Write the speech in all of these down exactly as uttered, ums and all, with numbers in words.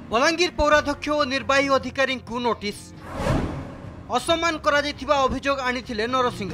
बलांगीर पौराध्यक्ष और निर्वाही अधिकारी को नोटिस असम्मान करा जायथिबा अभियोग आनिथिले नरसिंह।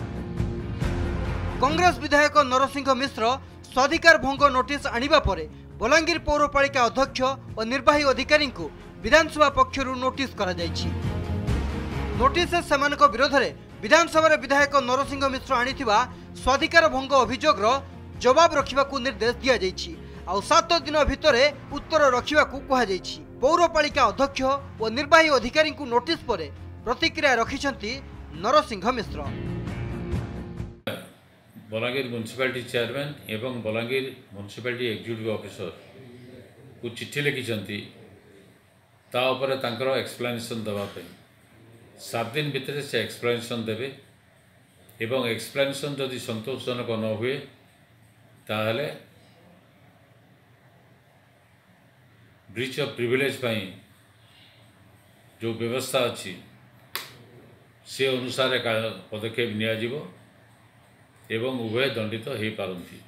कांग्रेस विधायक नरसिंह मिश्र स्वाधिकार भंग नोटिस आनिबा परे बलांगीर पौरपालिका अध्यक्ष और निर्वाही अधिकारी को विधानसभा पक्षरु नोटिस करा जायछि। नोटिस सेमानक विरोध में विधानसभा विधायक नरसिंह मिश्र आनिथिबा स्वाधिकार भंग अभियोग जवाब रखिबाकू निर्देश दिया जायछि और सात दिन भितर उत्तर रखिबाकू कहा जायछि। पौरपालिका अध्यक्ष और निर्वाही अधिकारी को नोटिस पर प्रतिक्रिया रखिछंती नरसिंह मिश्र। बलांगीर म्युनिसिपालिटी चेयरमैन एवं बलांगीर म्युनिसिपालिटी एग्जीक्यूटिव ऑफिसर को चिट्ठी लिखिछंती ता ऊपर तांकर एक्सप्लेनेशन देबा पे सात दिन भितर से एक्सप्लेनेशन देबे एवं एक्सप्लेनेशन जदि संतोषजनक न हुए ताहले ब्रीच ऑफ प्रिविलेज पाई जो व्यवस्था अच्छी से अनुसार पदक्षेप नियाजिबो एवं उभय दंडित हो पारंती।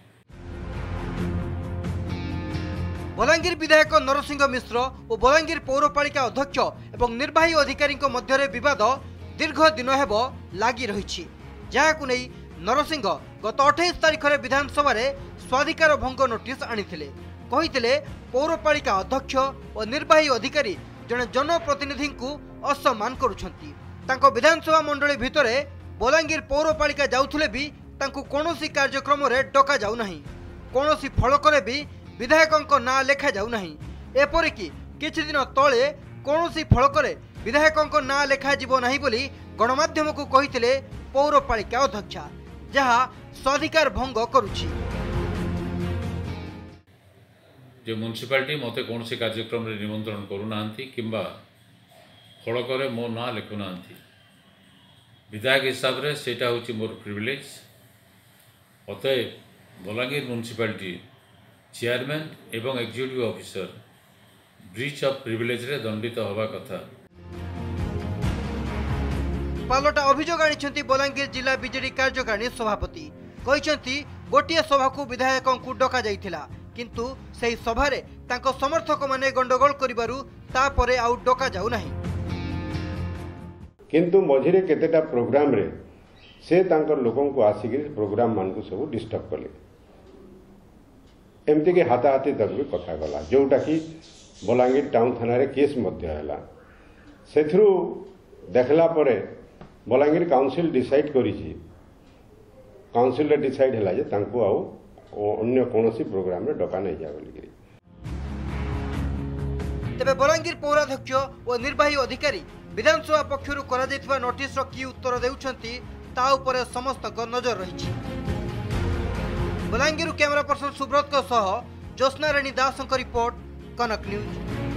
बलांगीर विधायक नरसिंह मिश्र और बलांगीर पौरपालिका अध्यक्ष एवं निर्वाही अधिकारी मध्य विवाद दीर्घ दिन हेब लगी रही, जहां नहीं नरसिंह गत अठाईस तारीख में विधानसभा स्वाधिकार भंग नोटिस आनिथिले। कहिथिले पौरपालिका अध्यक्ष और निर्वाही अधिकारी जड़े जनप्रतिनिधि को असम्मान करुछंती। तांको विधानसभा मंडली भितर बलांगीर पौरपालिका जाउथुले भी तांको कोनोसी कार्यक्रम रे डका जाउ नाही, कोनोसी फलकरे भी विधायकों ना लेखा जाउ नाही। एपरिकी किछि दिन तळे कोनोसी फलकरे विधायकों ना लेखा जीवो नाही बोली गणमाध्यम को कहिथिले पौरपालिका अध्यक्ष, जहाँ स्वाधिकार भंग करुछि। जो म्युनिसिपालिटी मते कौन से कार्यक्रम रे निमंत्रण करूना किंबा फलक मो ना लिखुना विधायक हिसाब से सेटा होची मोर प्रिविलेज। अतएव बलांगीर म्युनिसिपालिटी चेयरमैन एवं executive officer breach of privilege रे दंडित होबा कथा। पालटा अभियोग आनिछंती बलांगीर जिला बीजेडी कार्यकारिणी सभापति। कहिछंती गोटिए सभा को विधायकों को डका जाइथिला, किंतु सही सभारे तांको समर्थक माने गंडगोल करिबारु तापरे आउ डका जाउ नाही। किंतु मझिरे केतेटा प्रोग्राम रे से तांकर लोकों को आसिक प्रोग्राम मान को सब डिस्टर्ब कले, एमती के हाथाहाथी तक भी कथा गला, जोटा कि बलांगीर टाउन थाना रे केस मध्य हैला। सेथरु देखला परे बलांगीर काउंसिल डिसाइड करिछि, काउंसिल रे डिसाइड हैला जे तांको आउ अन्य कोनोसी प्रोग्राम रे डका नहीं जा बोली। तबे बलांगीर पौराध्यक्ष और निर्वाही अधिकारी विधानसभा पक्षरु करा जायथिबा नोटिस रो की उत्तर देउछंती ता उपरे समस्त को नजर रही। बलांगीर कैमरा पर्सन सुब्रत सह ज्योत्स्ना रानी दास रिपोर्ट, कनक न्यूज।